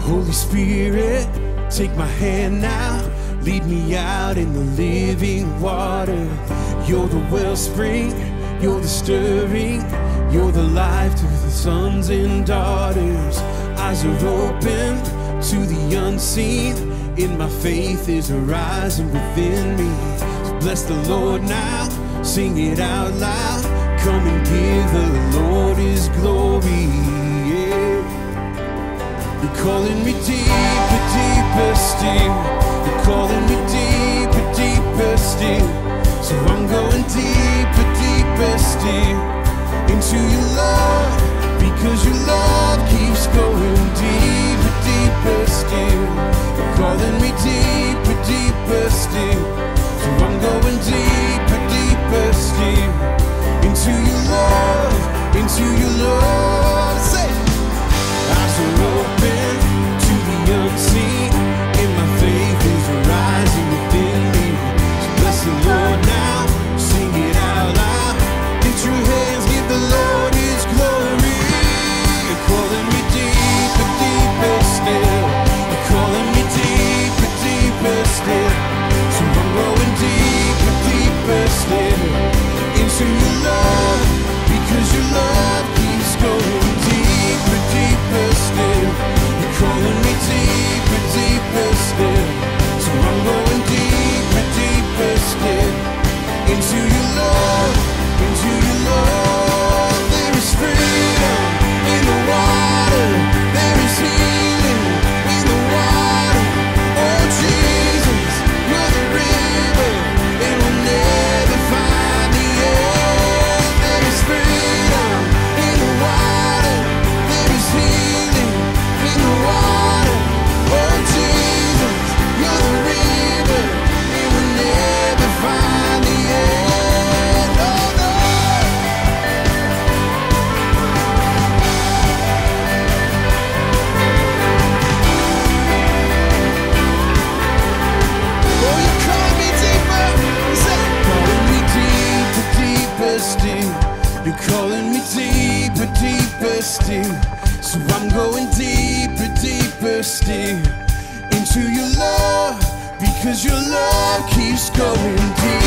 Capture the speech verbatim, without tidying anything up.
Holy Spirit, take my hand now, lead me out in the living water. You're the wellspring, you're the stirring, you're the life to the sons and daughters. Eyes are open to the unseen, in my faith is arising within me. So bless the Lord now, sing it out loud, come and give the Lord his glory. Yeah. You're calling me deeper, deeper still. You're calling me deeper, deeper still. So I'm going deeper, deeper still into your love, because your love keeps going deeper, deeper still. You're calling me deeper, deeper still. So I'm going deeper, deeper still into your love, into your love. Say, eyes are open to the unseen, and my faith is rising within me. So bless the Lord now, sing it out loud, lift your hands, give the Lord his glory. You're calling me deeper, deeper still. You're calling me deeper, deeper still. So I'm going deeper, deeper still into your love, because your love keeps going deeper, deeper still. You're calling me deeper, deeper still. So I'm going deeper, deeper still into your love, into your love. There is freedom in the water, there is healing in the water. Oh Jesus, you're the river, it will never find the end. There is freedom in the water, there is healing in the water. Oh Jesus, you're the river, it will never find the end. Oh no. Oh, you call me deeper, say, calling me deeper, deeper still. You're calling me deeper, deeper still. So I'm going deeper, deeper still into your love, because your love keeps going deeper.